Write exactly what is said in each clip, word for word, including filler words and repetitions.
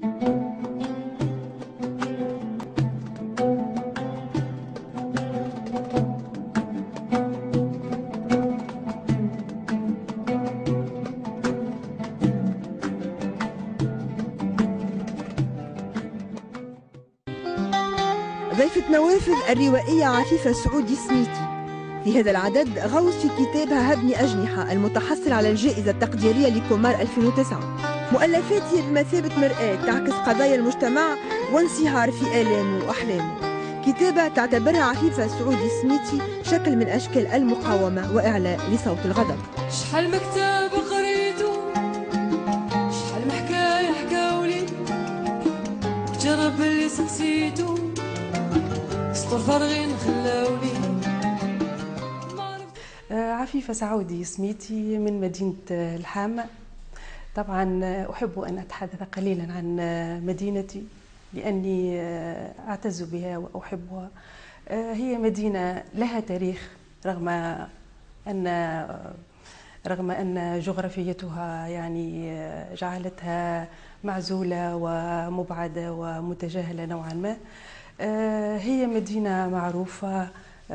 ضيفة نوافذ الروائية عفيفة سعودي سميتي. في هذا العدد غوص في كتابها هبني أجنحة المتحصل على الجائزة التقديرية لكومار ألفين وتسعة. مؤلفاته بمثابة مرآة تعكس قضايا المجتمع وانصهار في آلامه وأحلامه. كتابة تعتبرها عفيفة سعودي سميتي شكل من أشكال المقاومة وإعلاء لصوت الغضب. شحال مكتاب قريتو، شحال محكاية حكاولي، جرب اللي سقسيتو، سطور فارغين خلاولي. عفيفة سعودي سميتي من مدينة الحامة. طبعا أحب أن أتحدث قليلا عن مدينتي لأني أعتز بها وأحبها. هي مدينة لها تاريخ رغم أن رغم أن جغرافيتها يعني جعلتها معزولة ومبعدة ومتجاهلة نوعا ما. هي مدينة معروفة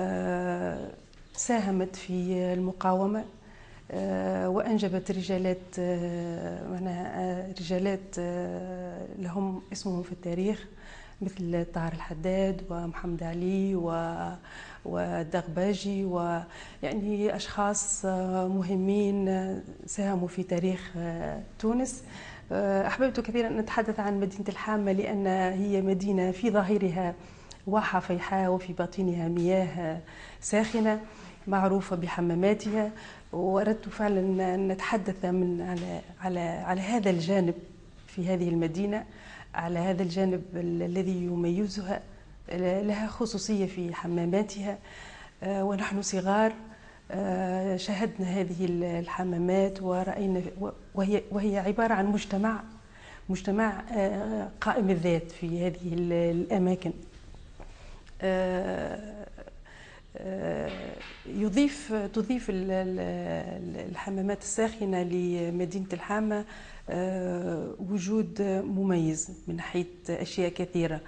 ساهمت في المقاومة وأنجبت رجالات رجالات لهم اسمهم في التاريخ مثل طاهر الحداد ومحمد علي والدغباجي، ويعني أشخاص مهمين ساهموا في تاريخ تونس. أحببت كثيرا أن أتحدث عن مدينة الحامة لأن هي مدينة في ظاهرها واحة فيحاء وفي باطنها مياه ساخنة معروفة بحماماتها، وأردت فعلا أن نتحدث من على على على هذا الجانب في هذه المدينة، على هذا الجانب الذي يميزها. لها خصوصية في حماماتها، ونحن صغار شاهدنا هذه الحمامات ورأينا، وهي وهي عبارة عن مجتمع مجتمع قائم الذات في هذه الأماكن. يضيف تضيف الحمامات الساخنة لمدينة الحامة وجود مميز من ناحية أشياء كثيرة.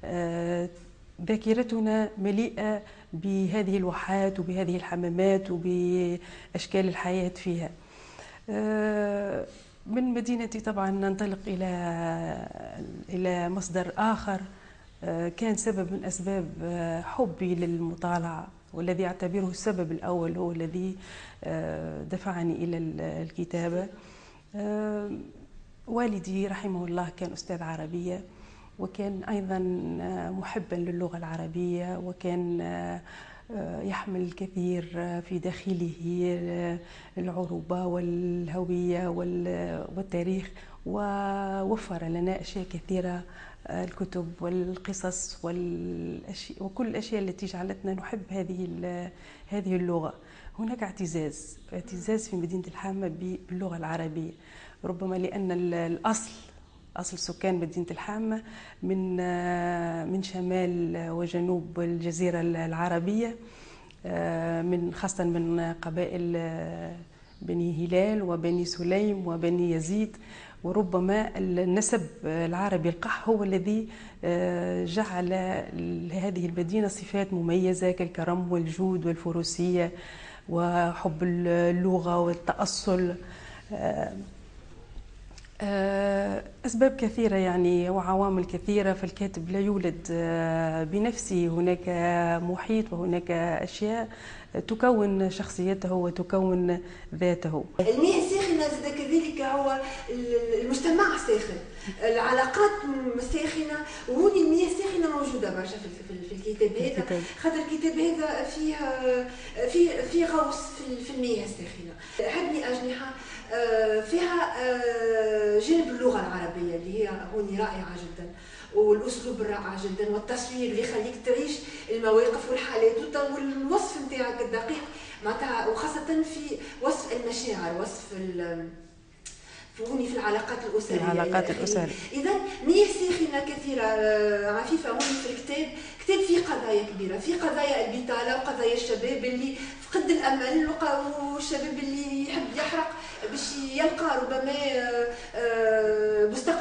ذاكرتنا مليئة بهذه الواحات وبهذه الحمامات وبأشكال الحياة فيها. من مدينتي طبعا ننطلق إلى إلى مصدر آخر كان سبب من أسباب حبي للمطالعة، والذي أعتبره السبب الأول هو الذي دفعني إلى الكتابة. والدي رحمه الله كان أستاذ عربية، وكان أيضا محبا للغة العربية، وكان يحمل الكثير في داخله العروبة والهوية والتاريخ، ووفر لنا أشياء كثيرة، الكتب والقصص والأشياء وكل الأشياء التي جعلتنا نحب هذه هذه اللغة. هناك اعتزاز اعتزاز في مدينة الحامة باللغة العربية، ربما لأن الأصل أصل سكان مدينة الحامة من من شمال وجنوب الجزيرة العربية، من خاصة من قبائل بني هلال وبني سليم وبني يزيد، وربما النسب العربي القح هو الذي جعل لهذه المدينة صفات مميزة كالكرم والجود والفروسية وحب اللغة والتأصل. أسباب كثيرة يعني وعوامل كثيرة، فالكاتب لا يولد بنفسه، هناك محيط وهناك أشياء تكون شخصيته وتكون ذاته. المياه الساخنة زاد كذلك هو المجتمع الساخن، العلاقات ساخنة، وهوني المياه الساخنة موجودة برشا في الكتاب هذا، خاطر الكتاب هذا فيه فيه فيه غوص في المياه الساخنة. هبني أجنحة فيها جانب اللغة العربية اللي هي هوني رائعة جدا، والأسلوب الرائع جدا، والتصوير اللي يخليك تعيش المواقف والحالات والوصف نتاعك الدقيق معناتها، وخاصة في وصف المشاعر، وصف هوني في العلاقات الأسرية. العلاقات الأسرية. إذا مياه ساخنة كثيرة عفيفة هوني في الكتاب، كتاب فيه قضايا كبيرة، فيه قضايا البطالة وقضايا الشباب اللي فقد الأمل، والشباب اللي يحب يحرق باش يلقى ربما مستقبل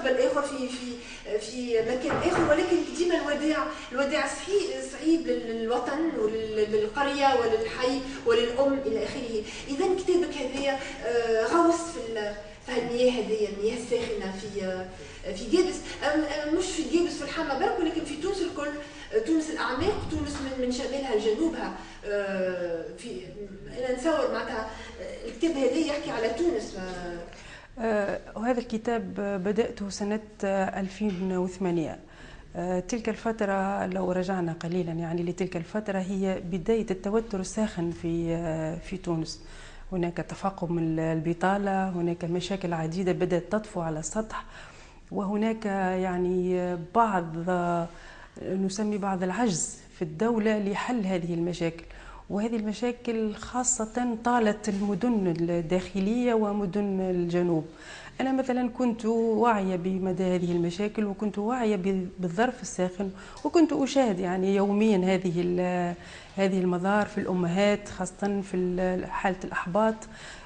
جبل اخر في في في مكان اخر، ولكن ديما الوداع الوداع صعيب للوطن وللقريه وللحي وللام الى اخره. اذا كتابك هذايا غوص في في المياه هذه، المياه الساخنه في في جابس، مش في جابس في الحامه برك، ولكن في تونس الكل، تونس الاعماق، تونس من من شمالها لجنوبها. في انا نتصور معناتها الكتاب هذا يحكي على تونس. وهذا الكتاب بدأته سنة ألفين وثمانية. تلك الفترة لو رجعنا قليلا يعني لتلك الفترة هي بداية التوتر الساخن في في تونس. هناك تفاقم البطالة، هناك مشاكل عديدة بدأت تطفو على السطح، وهناك يعني بعض نسمي بعض العجز في الدولة لحل هذه المشاكل. وهذه المشاكل خاصة طالت المدن الداخلية ومدن الجنوب. أنا مثلا كنت واعية بمدى هذه المشاكل، وكنت واعية بالظرف الساخن، وكنت أشاهد يعني يوميا هذه هذه المظاهر في الأمهات، خاصة في حالة الأحباط.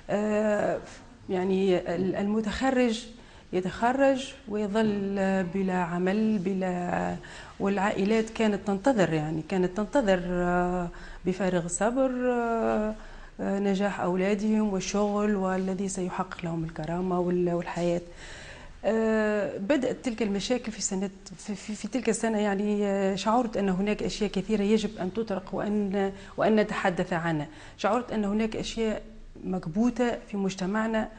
يعني المتخرج يتخرج ويظل بلا عمل، بلا، والعائلات كانت تنتظر يعني كانت تنتظر بفارغ الصبر نجاح أولادهم والشغل والذي سيحقق لهم الكرامة والحياة. بدأت تلك المشاكل في سنة في, في, في تلك السنة. يعني شعرت أن هناك أشياء كثيرة يجب أن تطرق وأن وأن نتحدث عنها. شعرت أن هناك أشياء مكبوتة في مجتمعنا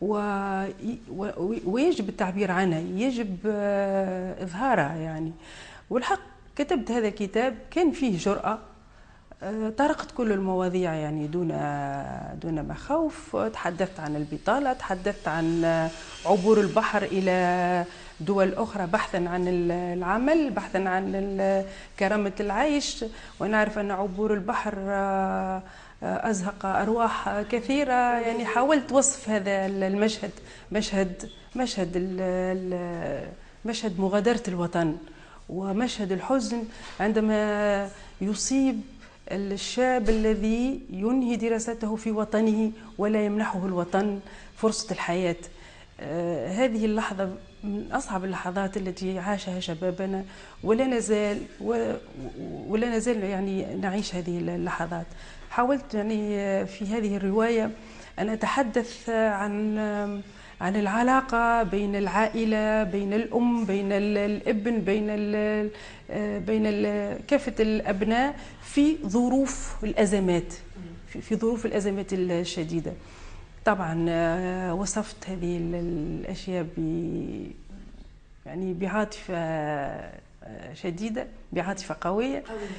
ويجب التعبير عنها، يجب إظهارها يعني. والحق كتبت هذا الكتاب كان فيه جرأة، طرقت كل المواضيع يعني دون دون مخاوف. تحدثت عن البطالة، تحدثت عن عبور البحر إلى دول أخرى بحثا عن العمل، بحثا عن كرامة العيش. ونعرف أن عبور البحر أزهق أرواح كثيرة. يعني حاولت وصف هذا المشهد، مشهد مشهد مشهد مغادرة الوطن، ومشهد الحزن عندما يصيب الشاب الذي ينهي دراسته في وطنه ولا يمنحه الوطن فرصة الحياة. آه هذه اللحظة من أصعب اللحظات التي عاشها شبابنا، ولا نزال ولا نزال يعني نعيش هذه اللحظات. حاولت يعني في هذه الرواية أن أتحدث عن عن العلاقة بين العائلة، بين الأم، بين الابن، بين ال بين ال كافة الأبناء في ظروف الأزمات، في ظروف الأزمات الشديدة. طبعا وصفت هذه الأشياء ب يعني بعاطفة شديدة، بعاطفة قوية،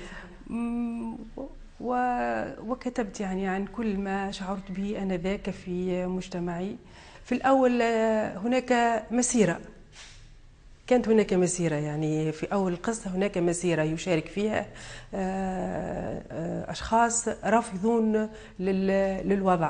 وكتبت يعني عن كل ما شعرت به أنا ذاك في مجتمعي. في الأول هناك مسيرة، كانت هناك مسيرة يعني في أول القصة هناك مسيرة يشارك فيها أشخاص رافضون للوضع.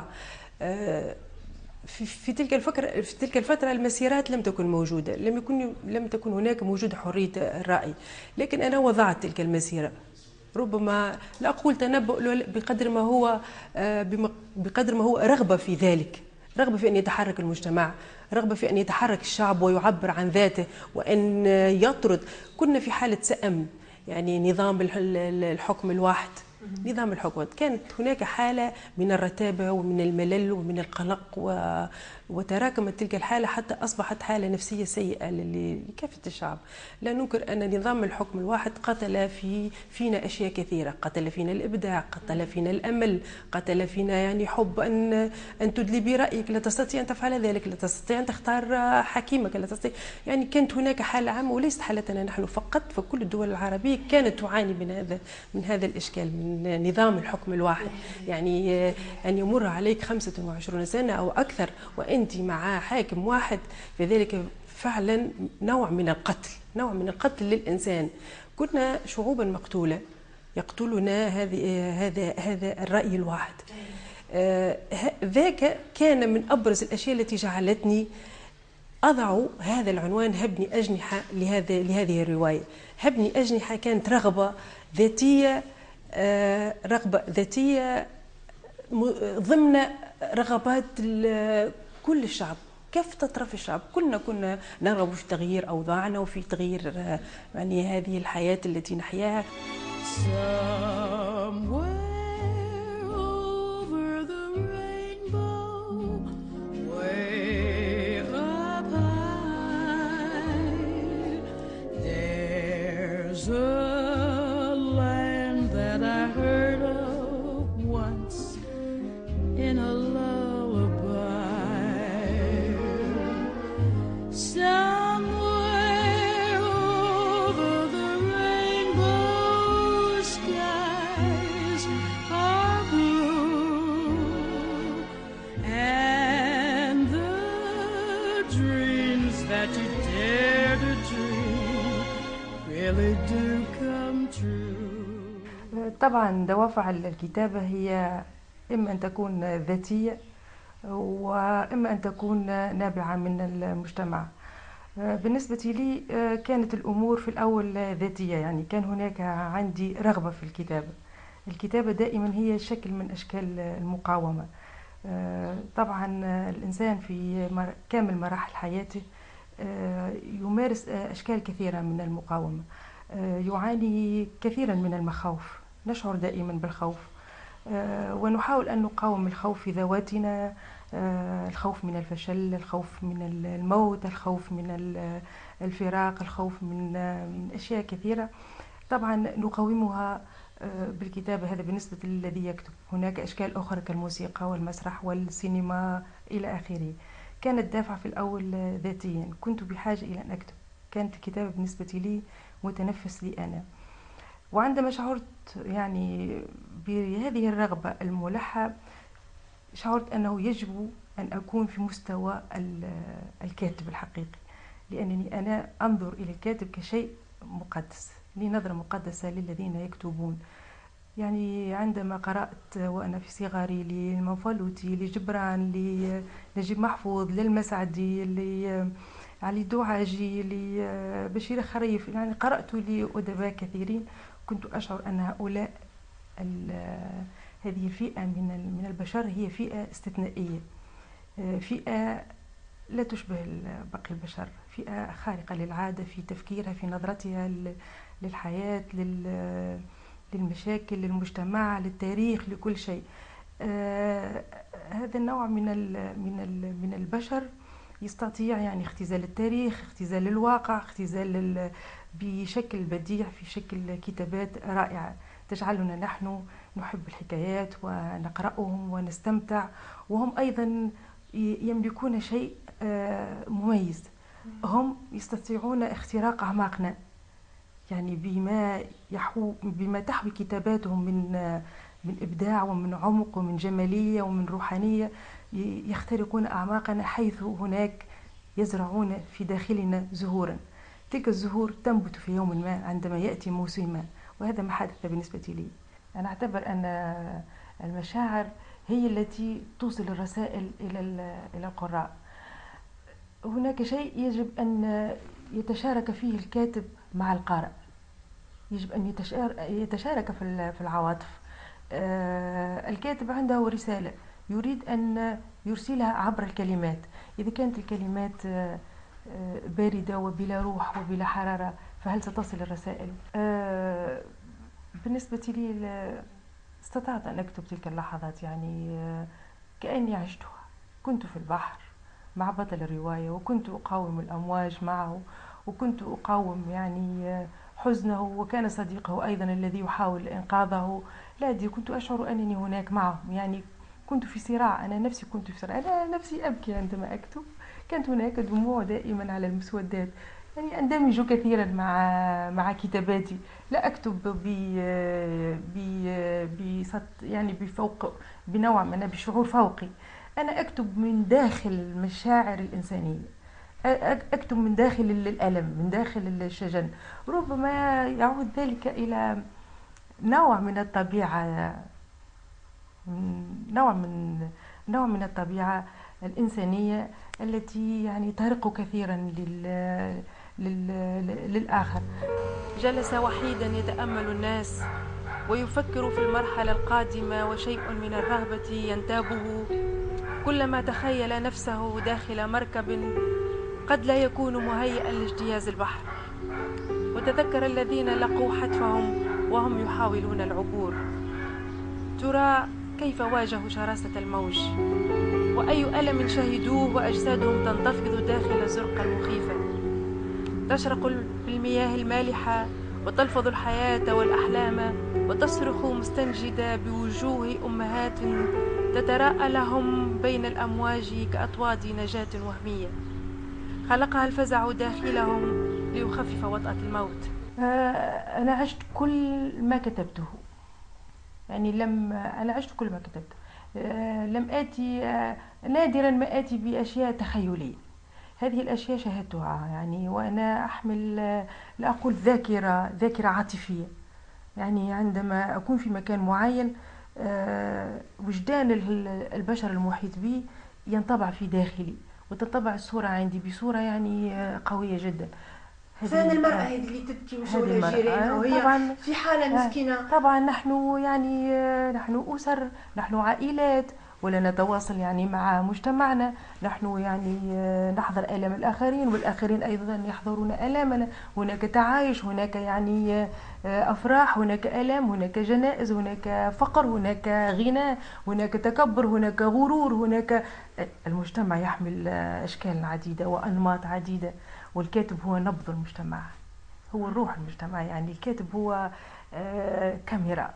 في تلك الفترة في تلك الفترة المسيرات لم تكن موجودة، لم يكن لم تكن هناك موجودة حرية الرأي، لكن أنا وضعت تلك المسيرة. ربما لا أقول تنبؤ بقدر ما هو بقدر ما هو رغبة في ذلك، رغبة في أن يتحرك المجتمع، رغبة في أن يتحرك الشعب ويعبر عن ذاته وأن يطرد. كنا في حالة سأم، يعني نظام الحكم الواحد، نظام الحكم. كانت هناك حالة من الرتابة ومن الملل ومن القلق، و... وتراكمت تلك الحالة حتى أصبحت حالة نفسية سيئة لكافة الشعب. لا ننكر أن نظام الحكم الواحد قتل في فينا أشياء كثيرة، قتل فينا الإبداع، قتل فينا الأمل، قتل فينا يعني حب أن أن تدلي برأيك، لا تستطيع أن تفعل ذلك، لا تستطيع أن تختار حكيمك، لا تستطيع. يعني كانت هناك حالة عامة وليست حالتنا نحن فقط، فكل الدول العربية كانت تعاني من هذا من هذا الإشكال، من نظام الحكم الواحد. يعني أن يمر عليك خمسة وعشرين سنة أو أكثر وأنت مع حاكم واحد، فذلك فعلا نوع من القتل، نوع من القتل للإنسان. كنا شعوبا مقتولة، يقتلنا هذه هذا هذا الرأي الواحد. آه ذاك كان من أبرز الأشياء التي جعلتني أضع هذا العنوان هبني أجنحة لهذا لهذه الرواية. هبني أجنحة كانت رغبة ذاتية، آه رغبة ذاتية ضمن رغبات كل الشعب، كافة أطراف الشعب، كلنا كنا نرغب في تغيير أوضاعنا وفي تغيير يعني هذه الحياة التي نحياها. طبعا دوافع الكتابة هي إما أن تكون ذاتية وإما أن تكون نابعة من المجتمع. بالنسبة لي كانت الأمور في الأول ذاتية، يعني كان هناك عندي رغبة في الكتابة. الكتابة دائما هي شكل من أشكال المقاومة. طبعا الإنسان في كامل مراحل حياته يمارس أشكال كثيرة من المقاومة، يعاني كثيرا من المخاوف، نشعر دائما بالخوف ونحاول أن نقاوم الخوف في ذواتنا، الخوف من الفشل، الخوف من الموت، الخوف من الفراق، الخوف من أشياء كثيرة. طبعا نقاومها بالكتابة، هذا بالنسبة للذي يكتب. هناك أشكال أخرى كالموسيقى والمسرح والسينما إلى آخره. كانت دافعة في الأول ذاتيا، كنت بحاجة إلى أن أكتب، كانت الكتابة بالنسبة لي متنفس لي أنا. وعندما شعرت يعني بهذه الرغبة الملحة، شعرت أنه يجب أن أكون في مستوى الكاتب الحقيقي، لأنني أنا أنظر إلى الكاتب كشيء مقدس، لي نظرة مقدسة للذين يكتبون. يعني عندما قرأت وأنا في صغري للمنفلوطي، لجبران، لنجيب محفوظ، للمسعدي، لعلي دعاجي، لبشير خريف، يعني قرأت لأدباء كثيرين، كنت أشعر أن هؤلاء هذه الفئة من من البشر هي فئة استثنائية، فئة لا تشبه باقي البشر، فئة خارقة للعادة في تفكيرها، في نظرتها للحياة، للمشاكل، للمجتمع، للتاريخ، لكل شيء. هذا النوع من من من البشر يستطيع يعني اختزال التاريخ، اختزال الواقع، اختزال بشكل بديع، في شكل كتابات رائعة تجعلنا نحن نحب الحكايات ونقرأهم ونستمتع، وهم أيضا يملكون شيء مميز، هم يستطيعون اختراق أعماقنا، يعني بما يحو بما تحوي كتاباتهم من من إبداع ومن عمق ومن جمالية ومن روحانية، يخترقون أعماقنا، حيث هناك يزرعون في داخلنا زهورا. تلك الزهور تنبت في يوم ما عندما يأتي موسمها، وهذا ما حدث بالنسبة لي. أنا أعتبر أن المشاعر هي التي توصل الرسائل إلى إلى القراء. هناك شيء يجب أن يتشارك فيه الكاتب مع القارئ، يجب أن يتشارك في العواطف. الكاتب عنده رسالة يريد أن يرسلها عبر الكلمات، إذا كانت الكلمات باردة وبلا روح وبلا حرارة فهل ستصل الرسائل؟ بالنسبة لي استطعت أن أكتب تلك اللحظات، يعني كأني عشتها. كنت في البحر مع بطل الرواية، وكنت أقاوم الأمواج معه، وكنت أقاوم يعني حزنه، وكان صديقه أيضا الذي يحاول إنقاذه. لا أدري، كنت أشعر أنني هناك معه، يعني كنت في صراع، أنا نفسي كنت في صراع، أنا نفسي أبكي عندما أكتب، كانت هناك دموع دائما على المسودات. يعني أندمج كثيرا مع مع كتاباتي، لا أكتب ب ب ب يعني بفوق بنوع من بشعور فوقي، أنا أكتب من داخل المشاعر الإنسانية، أكتب من داخل الألم، من داخل الشجن. ربما يعود ذلك إلى نوع من الطبيعة، نوع من نوع من الطبيعة الإنسانية التي يعني ترق كثيرا لل لل للآخر. جلس وحيدا يتأمل الناس ويفكر في المرحلة القادمة، وشيء من الرهبة ينتابه. كلما تخيل نفسه داخل مركب قد لا يكون مهيئا لاجتياز البحر، وتذكر الذين لقوا حتفهم وهم يحاولون العبور. ترى كيف واجهوا شراسة الموج، وأي ألم شهدوه وأجسادهم تنتفض داخل الزرقة المخيفة، تشرق بالمياه المالحة وتلفظ الحياة والأحلام، وتصرخ مستنجدة بوجوه أمهات تتراءى لهم بين الأمواج كأطواد نجاة وهمية. خلقها الفزع داخلهم ليخفف وطأة الموت. أنا عشت كل ما كتبته، يعني لم أنا عشت كل ما كتبته. لم آتي نادرا ما آتي بأشياء تخيلية. هذه الأشياء شاهدتها يعني وأنا أحمل لا أقول ذاكرة ذاكرة عاطفية. يعني عندما أكون في مكان معين وجدان البشر المحيط بي ينطبع في داخلي، وتنطبع الصورة عندي بصورة يعني قوية جدا. فين المرأة هذه اللي تبكي وشولها جيرانها وهي في حالة مسكينة؟ طبعا نحن يعني نحن أسر، نحن عائلات، ولا نتواصل يعني مع مجتمعنا، نحن يعني نحضر آلام الآخرين والآخرين أيضا يحضرون آلامنا. هناك تعايش، هناك يعني أفراح، هناك آلام، هناك جنائز، هناك فقر، هناك غنى، هناك تكبر، هناك غرور، هناك المجتمع يحمل أشكال عديدة وأنماط عديدة، والكاتب هو نبض المجتمع، هو الروح المجتمع. يعني الكاتب هو كاميرا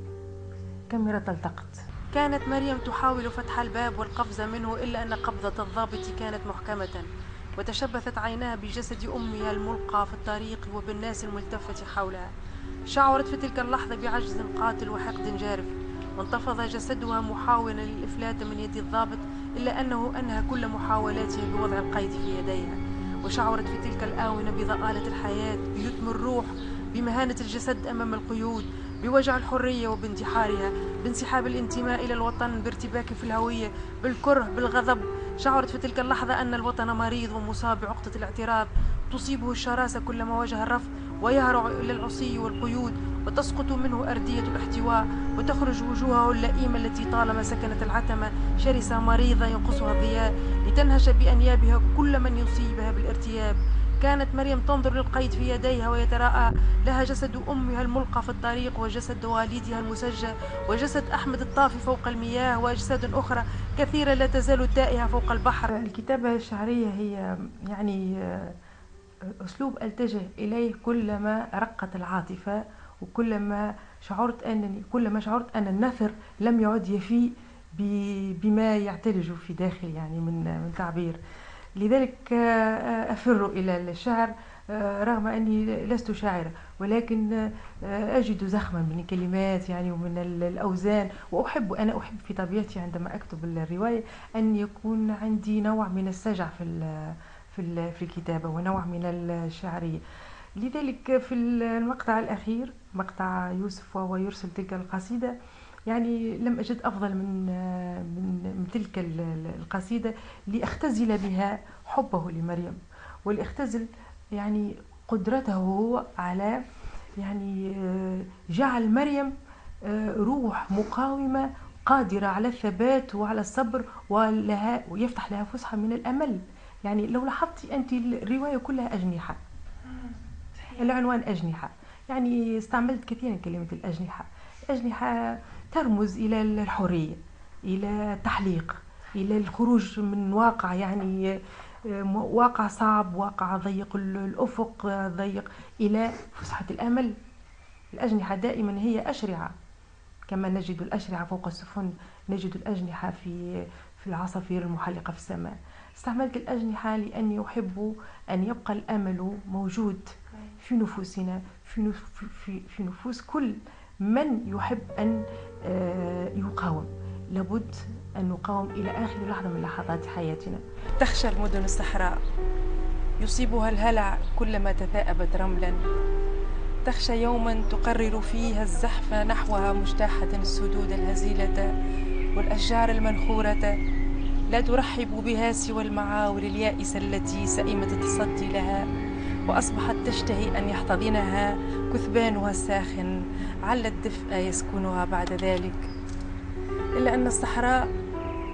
كاميرا تلتقط. كانت مريم تحاول فتح الباب والقفز منه، إلا أن قبضة الضابط كانت محكمة، وتشبثت عيناها بجسد أمها الملقى في الطريق وبالناس الملتفة حولها. شعرت في تلك اللحظة بعجز قاتل وحقد جارف، وانتفض جسدها محاولا للإفلات من يد الضابط، إلا أنه أنهى كل محاولاتها بوضع القيد في يديها. وشعرت في تلك الآونة بضآلة الحياة، بيتم الروح، بمهانة الجسد أمام القيود، بوجع الحرية وبانتحارها، بانسحاب الانتماء إلى الوطن، بارتباك في الهوية، بالكره، بالغضب. شعرت في تلك اللحظة أن الوطن مريض ومصاب بعقدة الاعتراض، تصيبه الشراسة كلما واجه الرفض، ويهرع إلى العصي والقيود، وتسقط منه أردية الاحتواء، وتخرج وجوهه اللئيمة التي طالما سكنت العتمة شرسة مريضة ينقصها الضياء، لتنهش بأنيابها كل من يصيبها بالارتياب. كانت مريم تنظر للقيد في يديها ويتراءى لها جسد أمها الملقى في الطريق، وجسد والدها المسجى، وجسد أحمد الطافي فوق المياه، وأجساد أخرى كثيرة لا تزال تائهة فوق البحر. الكتابة الشعرية هي يعني أسلوب ألتجه إليه كلما رقت العاطفة، وكلما شعرت أنني كلما شعرت أن النثر لم يعد يفي بما يعتلج في داخل يعني من من تعبير. لذلك أفر إلى الشعر رغم أني لست شاعرة، ولكن أجد زخما من الكلمات يعني ومن الأوزان. وأحب أنا أحب في طبيعتي عندما أكتب الرواية أن يكون عندي نوع من السجع في في في الكتابة ونوع من الشعرية. لذلك في المقطع الأخير، مقطع يوسف وهو يرسل تلك القصيدة، يعني لم أجد أفضل من من, من تلك القصيدة لأختزل بها حبه لمريم، ولأختزل يعني قدرته هو على يعني جعل مريم روح مقاومة قادرة على الثبات وعلى الصبر، ولها ويفتح لها فسحة من الأمل. يعني لو لاحظت أنت الرواية كلها أجنحة، العنوان أجنحة، يعني استعملت كثيرا كلمة الأجنحة. الأجنحة ترمز إلى الحرية، إلى التحليق، إلى الخروج من واقع يعني واقع صعب، واقع ضيق الأفق، ضيق، إلى فسحة الأمل. الأجنحة دائما هي أشرعة، كما نجد الأشرعة فوق السفن نجد الأجنحة في في العصافير المحلقة في السماء. استعملت الأجنحة لأني أحب أن يبقى الأمل موجود في نفوسنا، في في في نفوس كل من يحب أن يقاوم. لابد أن نقاوم إلى آخر لحظة من لحظات حياتنا. تخشى المدن الصحراء، يصيبها الهلع كلما تثاءبت رملا. تخشى يوما تقرر فيها الزحف نحوها مجتاحة السدود الهزيلة والأشجار المنخورة، لا ترحب بها سوى المعاول اليائسة التي سئمت التصدي لها، وأصبحت تشتهي أن يحتضنها كثبانها الساخن عل الدفء يسكنها بعد ذلك. إلا أن الصحراء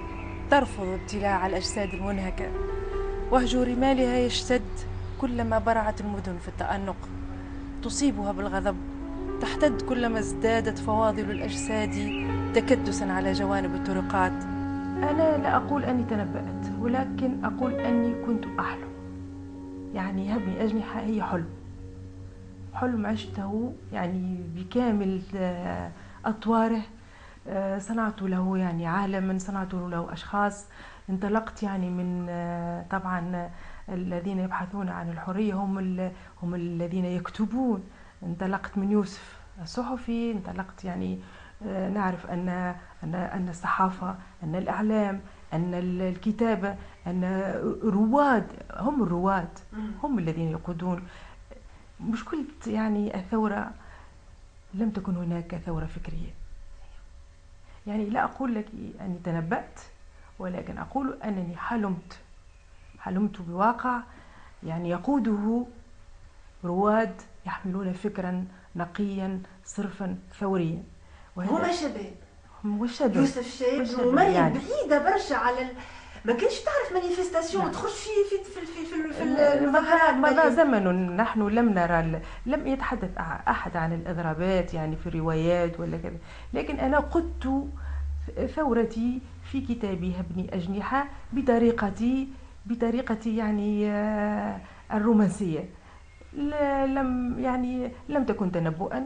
ترفض ابتلاع الأجساد المنهكة، وهج رمالها يشتد كلما برعت المدن في التأنق، تصيبها بالغضب، تحتد كلما ازدادت فواضل الأجساد تكدسا على جوانب الطرقات. أنا لا أقول أني تنبأت، ولكن أقول أني كنت أحلم. يعني هبني أجنحة هي حلم، حلم عشته يعني بكامل أطواره. صنعت له يعني عالما، صنعت له أشخاص. انطلقت يعني من طبعا الذين يبحثون عن الحرية هم هم الذين يكتبون. انطلقت من يوسف الصحفي، انطلقت يعني نعرف أن أن أن الصحافة، أن الإعلام، أن الكتابة، أن رواد، هم الرواد، هم الذين يقودون. مشكلة يعني الثورة لم تكن هناك ثورة فكرية. يعني لا أقول لك أني تنبأت، ولكن أقول أنني حلمت حلمت بواقع يعني يقوده رواد يحملون فكرا نقيا صرفا ثوريا. هما شباب، هم الشباب، يوسف شاب ومريم يعني بعيدة برشا على ال... ما كانش تعرف مانيفستاسيون تخش في في في في, في المظاهرات. مضى زمن نحن لم نرى، لم يتحدث أحد عن الإضرابات يعني في الروايات ولا كذا، لكن أنا قدت ثورتي في كتابي هبني أجنحة بطريقتي بطريقتي يعني الرومانسية. لم يعني لم تكن تنبؤا،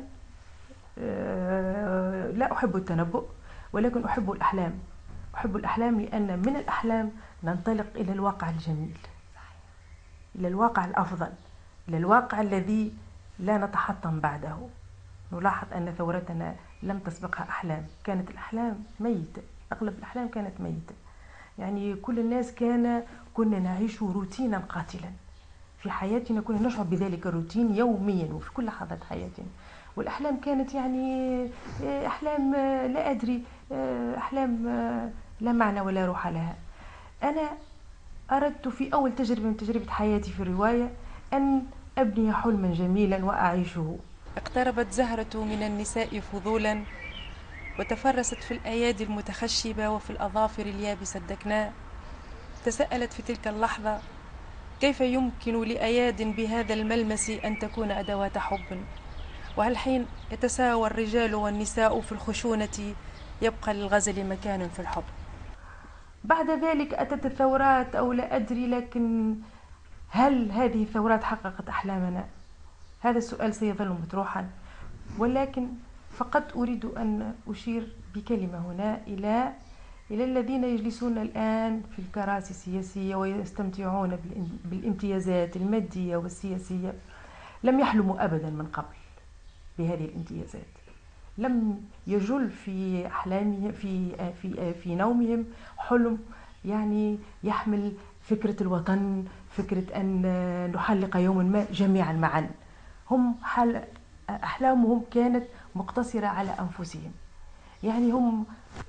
لا أحب التنبؤ، ولكن أحب الأحلام. أحب الأحلام لأن من الأحلام ننطلق إلى الواقع الجميل، إلى الواقع الأفضل، إلى الواقع الذي لا نتحطم بعده. نلاحظ أن ثورتنا لم تسبقها أحلام، كانت الأحلام ميتة، أغلب الأحلام كانت ميتة. يعني كل الناس كان كنا نعيش روتينا قاتلا في حياتنا، كنا نشعر بذلك الروتين يوميا وفي كل لحظات حياتنا. والأحلام كانت يعني أحلام لا أدري، أحلام لا معنى ولا روح لها. أنا أردت في أول تجربة من تجربة حياتي في الرواية أن أبني حلما جميلا وأعيشه. اقتربت زهرة من النساء فضولا، وتفرست في الأيادي المتخشبة وفي الأظافر اليابسة الدكناء. تساءلت في تلك اللحظة كيف يمكن لأياد بهذا الملمس أن تكون أدوات حب، وهل حين يتساوى الرجال والنساء في الخشونة يبقى للغزل مكان في الحب؟ بعد ذلك أتت الثورات أو لا أدري، لكن هل هذه الثورات حققت أحلامنا؟ هذا السؤال سيظل مطروحا، ولكن فقط أريد أن أشير بكلمة هنا إلى إلى الذين يجلسون الآن في الكراسي السياسية ويستمتعون بالامتيازات المادية والسياسية. لم يحلموا أبدا من قبل بهذه الامتيازات، لم يجل في أحلامهم في في في نومهم حلم يعني يحمل فكرة الوطن، فكرة أن نحلق يوما ما جميعا معا. هم حل أحلامهم كانت مقتصرة على أنفسهم. يعني هم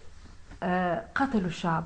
قتلوا الشعب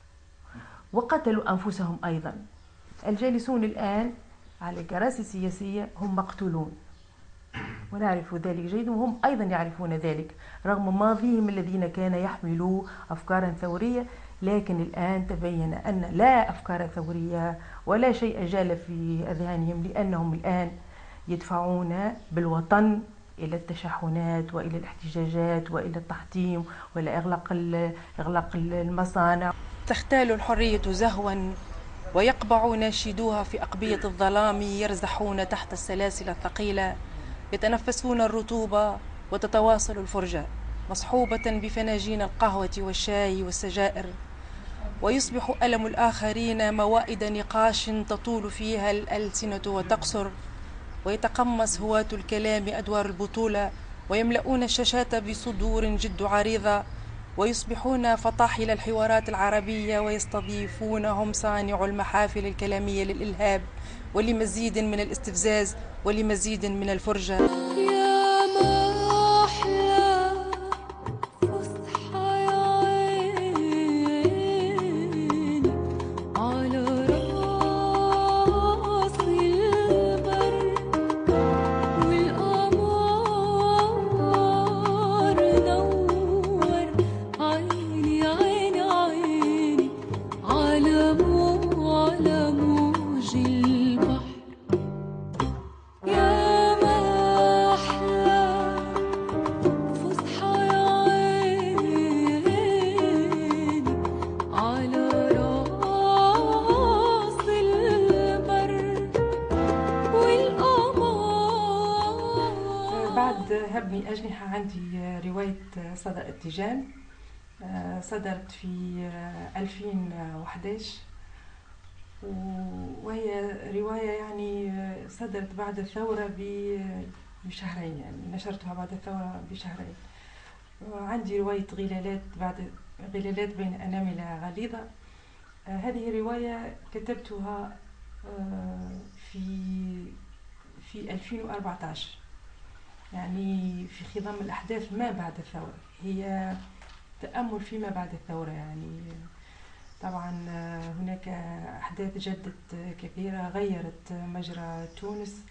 وقتلوا أنفسهم أيضا. الجالسون الآن على الكراسي السياسية هم مقتولون، ونعرف ذلك جيدا، وهم أيضا يعرفون ذلك رغم ماضيهم الذين كان يحملوا أفكارا ثورية. لكن الآن تبين أن لا أفكار ثورية ولا شيء جال في أذهانهم، لأنهم الآن يدفعون بالوطن إلى التشحنات وإلى الاحتجاجات وإلى التحطيم وإلى إغلاق إغلاق المصانع. تختال الحرية زهوا ويقبع ناشدوها في أقبية الظلام، يرزحون تحت السلاسل الثقيلة، يتنفسون الرطوبة وتتواصل الفرجة مصحوبة بفناجين القهوة والشاي والسجائر، ويصبح ألم الآخرين موائد نقاش تطول فيها الألسنة وتقصر، ويتقمص هواة الكلام أدوار البطولة، ويملؤون الشاشات بصدور جد عريضة، ويصبحون فطاحل الحوارات العربية، ويستضيفونهم صانع المحافل الكلامية للإلهاب ولمزيد من الاستفزاز ولمزيد من الفرجة. يا ما أحلى فصحى يا عيني على راس البر، والقمر نور عيني عيني عيني هبني أجنحة عندي رواية صدى التيجان، صدرت في ألفين وأحد عشر، وهي رواية يعني صدرت بعد الثورة بشهرين، يعني نشرتها بعد الثورة بشهرين. وعندي رواية غلالات بعد غلالات بين أنامل غليظة. هذه رواية كتبتها في في ألفين وأربعة عشر، يعني في خضم الأحداث ما بعد الثورة، هي تأمل فيما بعد الثورة. يعني طبعا هناك أحداث جدت كثيرة غيرت مجرى تونس،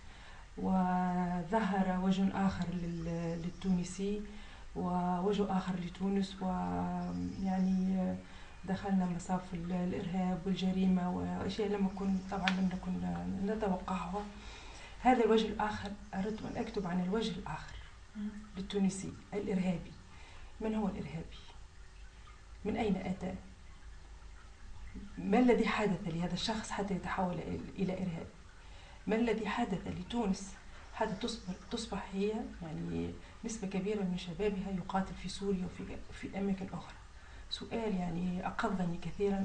وظهر وجه آخر للتونسي ووجه آخر لتونس، ويعني دخلنا مصاف الإرهاب والجريمة وأشياء لم نكن طبعا لم نكن نتوقعها. هذا الوجه الآخر أردت أن أكتب عن الوجه الآخر للتونسي الإرهابي. من هو الإرهابي؟ من أين أتى؟ ما الذي حدث لهذا الشخص حتى يتحول إلى إرهابي؟ ما الذي حدث لتونس حتى تصبح, تصبح هي يعني نسبة كبيرة من شبابها يقاتل في سوريا وفي في أماكن أخرى؟ سؤال يعني أقضني كثيرا،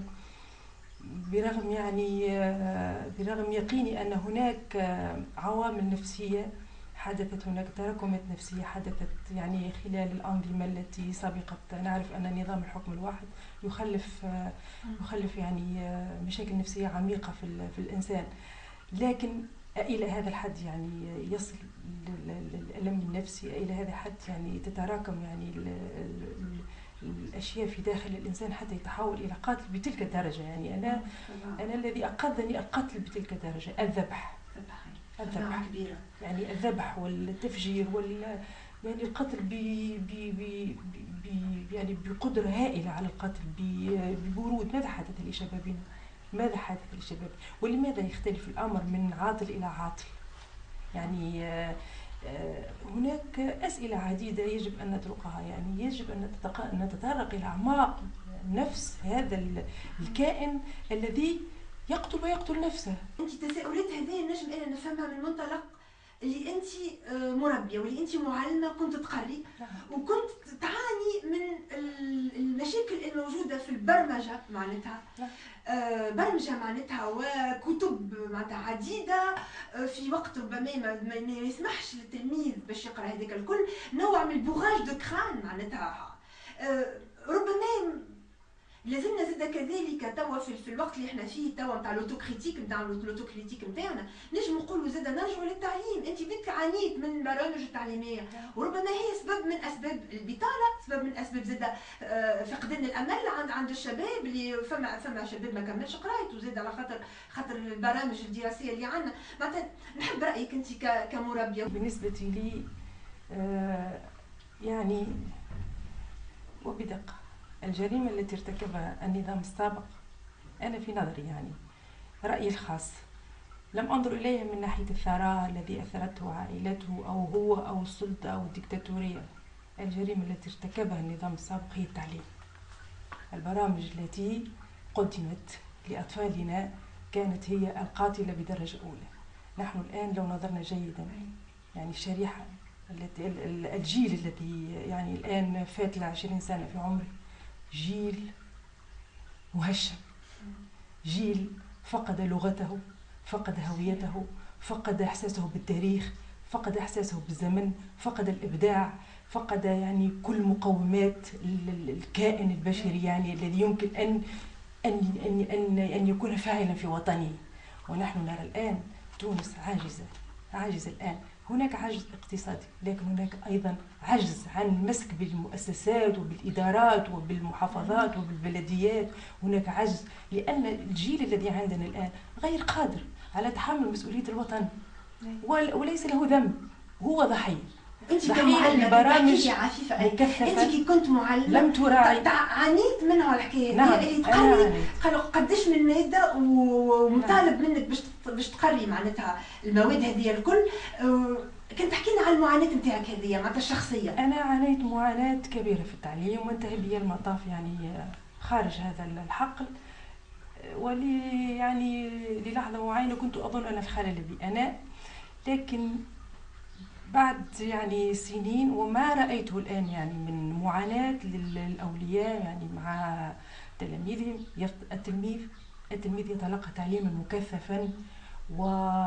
برغم يعني برغم يقيني أن هناك عوامل نفسية حدثت، هناك تراكمات نفسية حدثت يعني خلال الأنظمة التي سبقت. نعرف أن نظام الحكم الواحد يخلف يخلف يعني مشاكل نفسية عميقة في في الإنسان، لكن إلى هذا الحد يعني يصل الألم النفسي إلى هذا الحد، يعني تتراكم يعني الأشياء في داخل الإنسان حتى يتحول إلى قاتل بتلك الدرجة. يعني أنا أنا الذي أنقذني القتل بتلك الدرجة، الذبح الذبح يعني الذبح والتفجير وال يعني القتل ب ب ب يعني بقدرة هائلة على القتل ببرود. ماذا حدث لشبابنا؟ ماذا حدث للشباب؟ ولماذا يختلف الأمر من عاطل إلى عاطل؟ يعني هناك أسئلة عديدة يجب أن نطرقها، يعني يجب أن نتطرق إلى أعماق نفس هذا الكائن الذي يقتل ويقتل نفسه. أنت تساؤلات هذه نجم أنا نفهمها من منطلق اللي أنت مربية واللي أنت معلمة كنت تقري وكنت تعاني من المشاكل الموجودة في البرمجة معناتها برمجة معناتها وكتب معناتها عديدة في وقت ربما ما يسمحش للتلميذ باش يقرأ هذاك الكل، نوع من البوغاج دو كران معناتها. ربما لازمنا زاد كذلك توا في, في الوقت اللي احنا فيه توا نتاع لوتوكريتيك نتاع لوتوكريتيك نتاعنا نجم نقولوا زاد نرجعوا للتعليم. انت بدك عانيت من البرامج التعليميه وربما هي سبب من اسباب البطاله، سبب من اسباب زاد فقدان الامل عند عند الشباب اللي فما فما شباب ما كملش قرايته زاد على خاطر خاطر البرامج الدراسيه اللي عندنا. معناتها نحب رايك انت كمربيه. بالنسبه لي آه يعني وبدقه الجريمة التي ارتكبها النظام السابق، أنا في نظري يعني رأيي الخاص لم أنظر إليها من ناحية الثراء الذي أثرته عائلته أو هو أو السلطة أو الدكتاتورية. الجريمة التي ارتكبها النظام السابق هي التعليم. البرامج التي قدمت لأطفالنا كانت هي القاتلة بدرجة أولى. نحن الآن لو نظرنا جيدا يعني الشريحة التي الجيل الذي يعني الآن فات العشرين سنة في عمره، جيل مهشم، جيل فقد لغته، فقد هويته، فقد إحساسه بالتاريخ، فقد إحساسه بالزمن، فقد الإبداع، فقد يعني كل مقومات الكائن البشري يعني الذي يمكن أن أن أن أن, أن يكون فاعلا في وطنه. ونحن نرى الآن تونس عاجزة، عاجزة الآن. هناك عجز اقتصادي، لكن هناك أيضا عجز عن المسك بالمؤسسات وبالإدارات وبالمحافظات وبالبلديات. هناك عجز لأن الجيل الذي عندنا الآن غير قادر على تحمل مسؤولية الوطن وليس له ذنب، هو ضحية. انت كمعلمه برامج عفيفه انت كي كنت معلمه لم تراعي عانيت منها الحكايه نعم. اللي تقري قالوا قداش من ماده ومطالب منك باش باش تقري معناتها المواد هذه الكل. كنت تحكي لنا على المعاناه نتاعك هذه معناتها الشخصيه. انا عانيت معاناه كبيره في التعليم وانتهى بي المطاف يعني خارج هذا الحقل، ولي يعني للحظه معينه كنت اظن ان في خلل بي انا، لكن بعد يعني سنين وما رأيته الآن يعني من معاناة للأولياء يعني مع تلاميذهم. التلميذ التلميذ يتلقى تعليما مكثفا و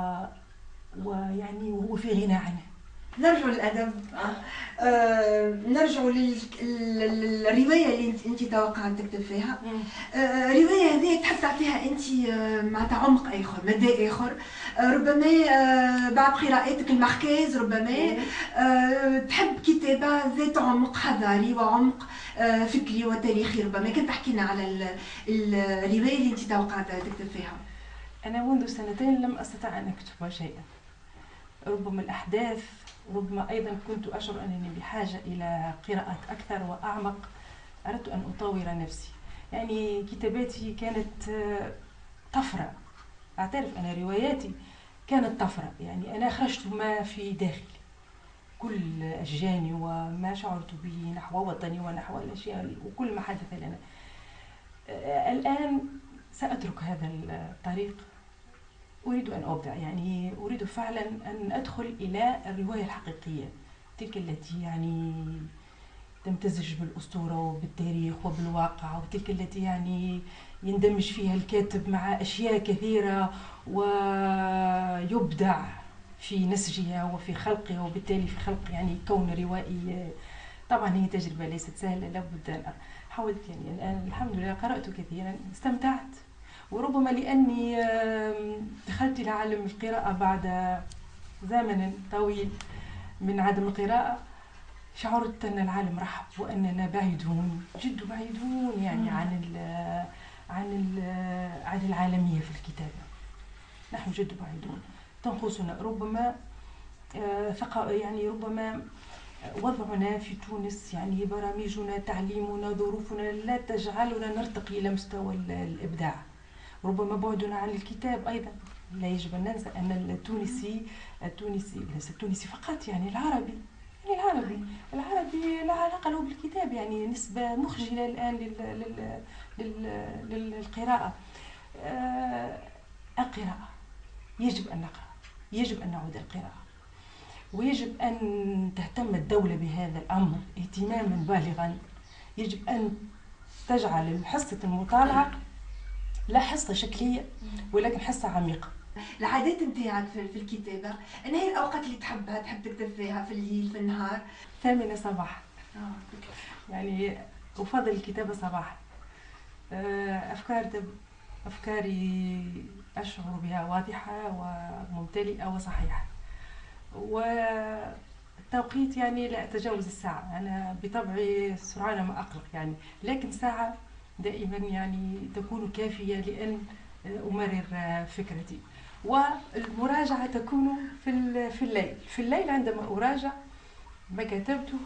ويعني وهو في غنى عنه. نرجع للأدب. آه، نرجع للرواية اللي انت توقعت تكتب فيها. آه، الرواية هذه تحب تعطيها انت آه، معناتها عمق اخر، مدى اخر. آه، ربما آه، بعد قراءتك الماركيز ربما آه، تحب كتابة ذات عمق حضاري وعمق آه، فكري وتاريخي. ربما كنت تحكي لنا على الرواية اللي انت توقعت تكتب فيها. أنا منذ سنتين لم أستطع أن أكتب شيئا. ربما الأحداث، ربما أيضا كنت أشعر أنني بحاجة إلى قراءات أكثر وأعمق. أردت أن أطور نفسي. يعني كتاباتي كانت طفرة. أعترف أن رواياتي كانت طفرة. يعني أنا أخرجت ما في داخلي، كل أشجاني وما شعرت به نحو وطني ونحو الأشياء وكل ما حدث لنا. الآن سأترك هذا الطريق. أريد أن أبدع، يعني أريد فعلا أن أدخل إلى الرواية الحقيقية، تلك التي يعني تمتزج بالأسطورة وبالتاريخ وبالواقع، وتلك التي يعني يندمج فيها الكاتب مع أشياء كثيرة ويبدع في نسجها وفي خلقها، وبالتالي في خلق يعني كون روائي. طبعا هي تجربة ليست سهلة، لابد أن حاولت. يعني الآن الحمد لله قرأت كثيرا، استمتعت. وربما لأني دخلت إلى عالم القراءة بعد زمن طويل من عدم القراءة، شعرت أن العالم رحب وأننا بعيدون، جد بعيدون يعني عن ال عن ال عن العالمية في الكتابة. نحن جد بعيدون، تنقصنا ربما يعني ربما وضعنا في تونس، يعني برامجنا، تعليمنا، ظروفنا لا تجعلنا نرتقي إلى مستوى الإبداع. ربما بعدنا عن الكتاب أيضا. لا يجب أن ننسى أن التونسي التونسي ليس التونسي فقط، يعني العربي يعني العربي العربي لا علاقة له بالكتاب. يعني نسبة مخجلة الآن لل لل للقراءة. آه القراءة يجب أن نقرأ، يجب أن نعود القراءة، ويجب أن تهتم الدولة بهذا الأمر اهتماما بالغا. يجب أن تجعل حصة المطالعة لا حصة شكلية ولكن حصة عميقة. العادات نتاعك في الكتابة، أنا هي الأوقات اللي تحبها تحب تكتب فيها؟ في الليل، في النهار؟ ثامنة صباحا. يعني أفضل الكتابة صباحا. أفكار أفكاري أشعر بها واضحة وممتلئة وصحيحة. والتوقيت يعني لا أتجاوز الساعة. أنا بطبعي سرعان ما أقلق يعني، لكن ساعة دائما يعني تكون كافية لأن أمرر فكرتي. والمراجعة تكون في في الليل. في الليل عندما أراجع ما كتبته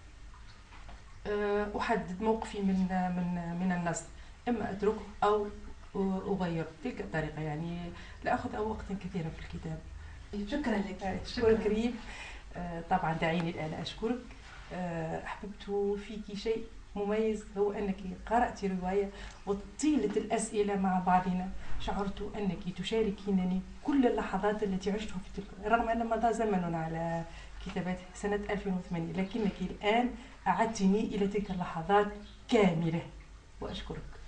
أحدد موقفي من من من النص، إما أتركه أو أغيره. تلك الطريقة يعني لا أخذ وقتا كثيرا في الكتاب. شكرا لك. شكرا كريم. طبعا دعيني الآن أشكرك. أحببت فيك شيء مميز، هو أنك قرأت رواية وطيلة الأسئلة مع بعضنا. شعرت أنك تشاركينني كل اللحظات التي عشتها في تلك، رغم أن مضى زمن على كتابات سنة ألفين وثمانية، لكنك الآن أعدتني إلى تلك اللحظات كاملة وأشكرك.